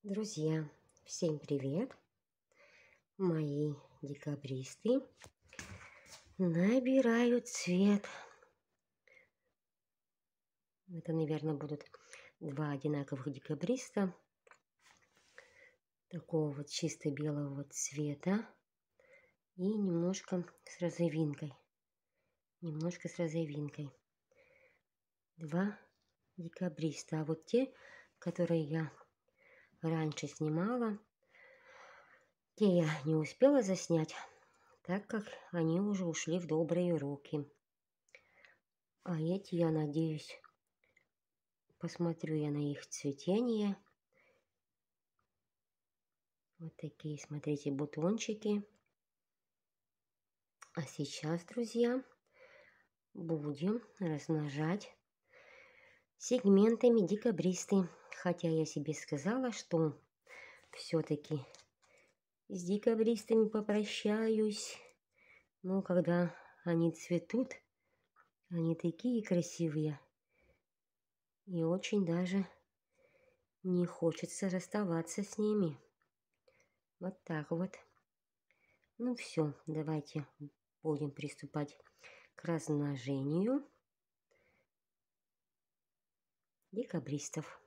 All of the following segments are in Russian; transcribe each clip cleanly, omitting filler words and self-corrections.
Друзья, всем привет! Мои декабристы набирают цвет. Это, наверное, будут два одинаковых декабриста. Такого вот чисто белого цвета. И немножко с розовинкой. Два декабриста. А вот те, которые я раньше снимала, те я не успела заснять, так как они уже ушли в добрые руки. А эти, я надеюсь, посмотрю я на их цветение. Вот такие, смотрите, бутончики. А сейчас, друзья, будем размножать сегментами декабристы. Хотя я себе сказала, что все-таки с декабристами попрощаюсь. Но когда они цветут, они такие красивые. И очень даже не хочется расставаться с ними. Вот так вот. Ну все, давайте будем приступать к размножению декабристов.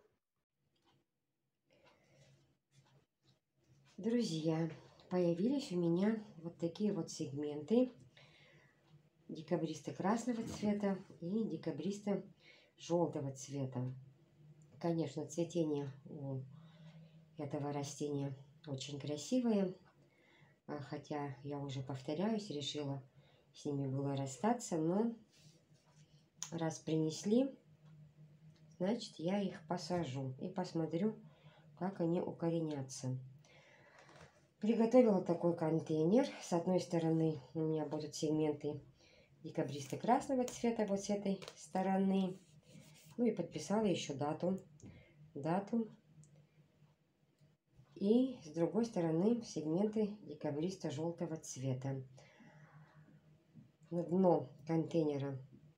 Друзья, появились у меня вот такие вот сегменты декабриста красного цвета и декабриста желтого цвета. Конечно, цветение у этого растения очень красивое, хотя я уже повторяюсь, решила с ними было расстаться, но раз принесли, значит, я их посажу и посмотрю, как они укоренятся. Приготовила такой контейнер. С одной стороны у меня будут сегменты декабриста красного цвета вот с этой стороны. Ну и подписала еще дату. И с другой стороны сегменты декабриста желтого цвета. На дно контейнера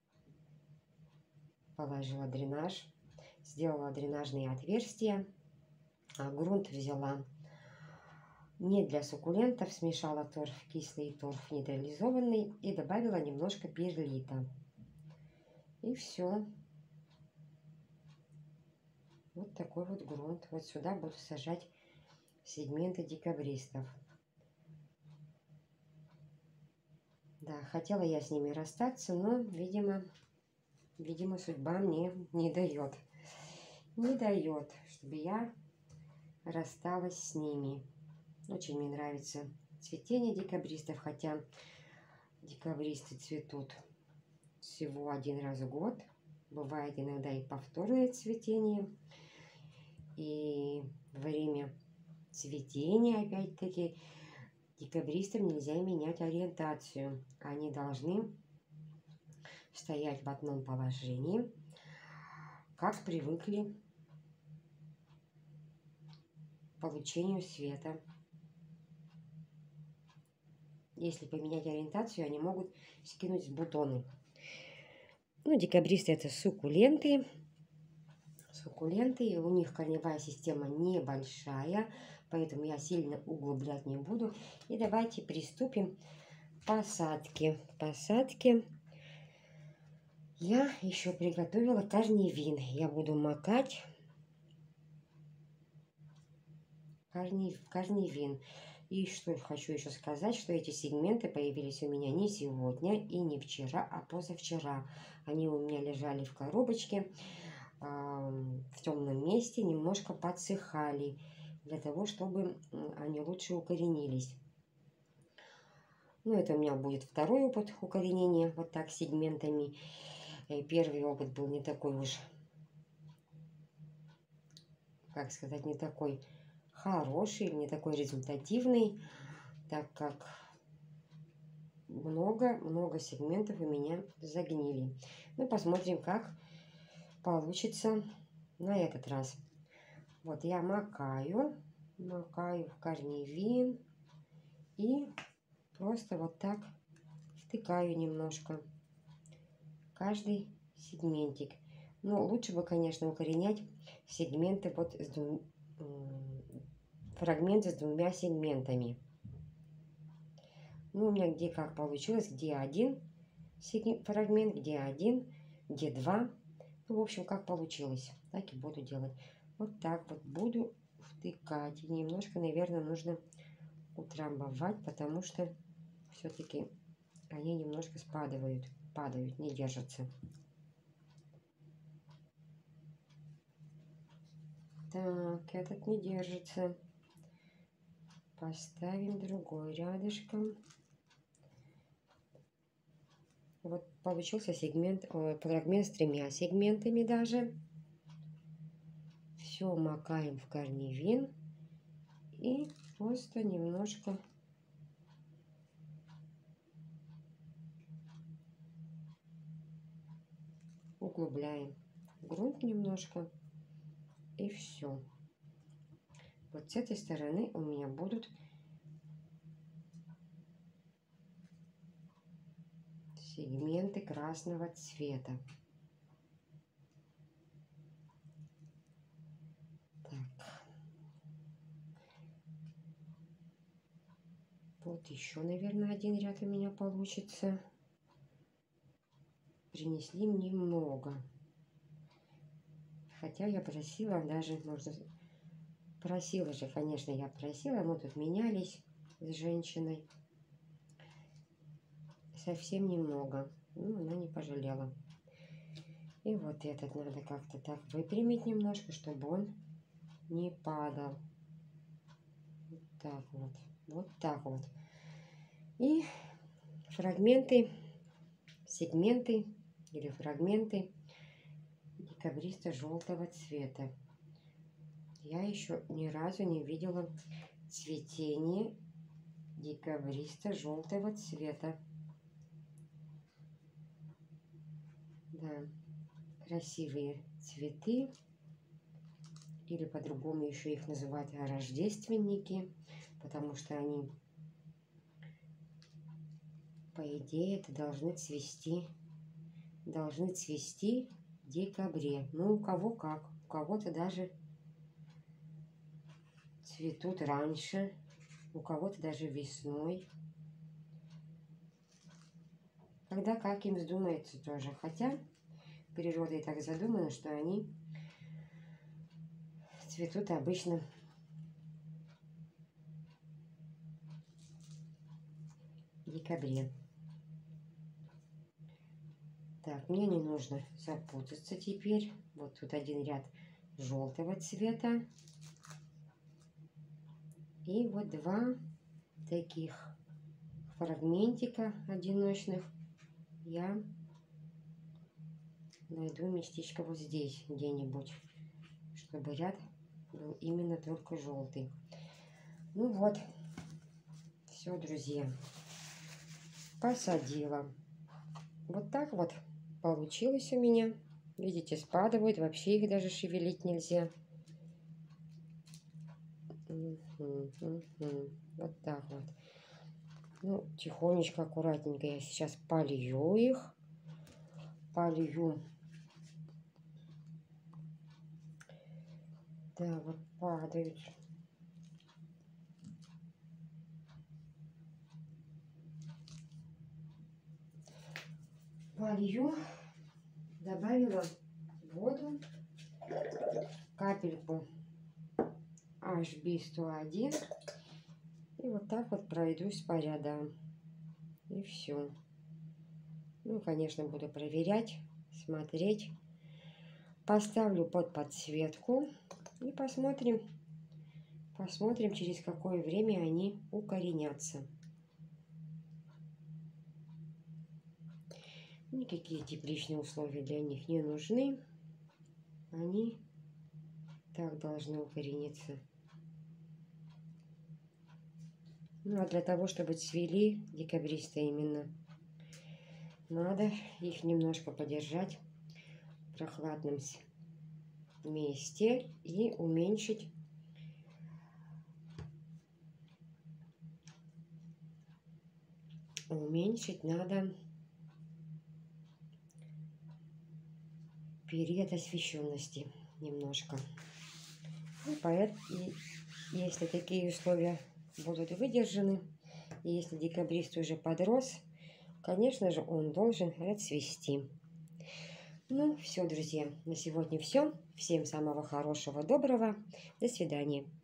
положила дренаж. Сделала дренажные отверстия. А грунт взяла не для суккулентов, смешала торф кислый и торф нейтрализованный и добавила немножко перлита. И все. Вот такой вот грунт. Вот сюда буду сажать сегменты декабристов. Да, хотела я с ними расстаться, но, видимо, судьба мне не дает. Не дает, чтобы я рассталась с ними. Очень мне нравится цветение декабристов, хотя декабристы цветут всего один раз в год. Бывает иногда и повторное цветение. И время цветения, опять-таки, декабристам нельзя менять ориентацию. Они должны стоять в одном положении, как привыкли к получению света. Если поменять ориентацию, они могут скинуть бутоны. Ну, декабристы это суккуленты. И у них корневая система небольшая, поэтому я сильно углублять не буду. И давайте приступим к посадке. Я еще приготовила корневин. Я буду макать корневин. И что хочу еще сказать, что эти сегменты появились у меня не сегодня и не вчера, а позавчера. Они у меня лежали в коробочке в темном месте, немножко подсыхали, для того, чтобы они лучше укоренились. Ну, это у меня будет второй опыт укоренения вот так сегментами. Первый опыт был не такой уж, как сказать, не такой хороший, не такой результативный, так как много сегментов у меня загнили. Ну, посмотрим, как получится на этот раз. Вот я макаю в корневин и просто вот так втыкаю немножко каждый сегментик. Но лучше бы, конечно, укоренять сегменты вот фрагмент с двумя сегментами. Ну, у меня где как получилось, где один фрагмент, где один, где два. Ну, в общем, как получилось, так и буду делать. Вот так вот буду втыкать. И немножко, наверное, нужно утрамбовать, потому что все-таки они немножко падают, не держатся. Так, этот не держится. Поставим другой рядышком. Вот получился фрагмент с 3 сегментами даже. Все макаем в корневин и просто немножко углубляем грунт немножко, и все. Вот с этой стороны у меня будут сегменты красного цвета. Так. Вот еще, наверное, один ряд у меня получится. Принесли немного. Хотя я просила, даже, можно... Просила же, конечно, я просила. Мы тут менялись с женщиной. Совсем немного. Ну, она не пожалела. И вот этот надо как-то так выпрямить немножко, чтобы он не падал. Вот так вот. Вот так вот. И фрагменты, сегменты или фрагменты декабриста-желтого цвета. Я еще ни разу не видела цветение декабриста-желтого цвета. Да, красивые цветы, или по-другому еще их называют рождественники, потому что они, по идее, это должны цвести в декабре. Ну, у кого как, у кого-то даже цветут раньше, у кого-то даже весной. Когда как им вздумается тоже. Хотя природой так задумано, что они цветут обычно в декабре. Так, мне не нужно запутаться теперь. Вот тут один ряд желтого цвета. И вот 2 таких фрагментика одиночных. Я найду местечко вот здесь где-нибудь, чтобы ряд был именно только желтый. Ну вот, все, друзья, посадила. Вот так вот получилось у меня. Видите, спадают, вообще их даже шевелить нельзя. Вот так вот. Ну, тихонечко, аккуратненько я сейчас полью их. Полью. Да, вот падают. Полью. Добавила воду. Капельку HB101. И вот так вот пройдусь по рядам. И все. Ну, конечно, буду проверять, смотреть. Поставлю под подсветку. И посмотрим, через какое время они укоренятся. Никакие тепличные условия для них не нужны. Они так должны укорениться. Ну, а для того, чтобы цвели декабристы именно, надо их немножко подержать в прохладном месте и уменьшить надо период освещенности немножко. И если такие условия будут выдержаны, и если декабрист уже подрос, конечно же, он должен расцвести. Ну, все, друзья, на сегодня все. Всем самого хорошего, доброго. До свидания.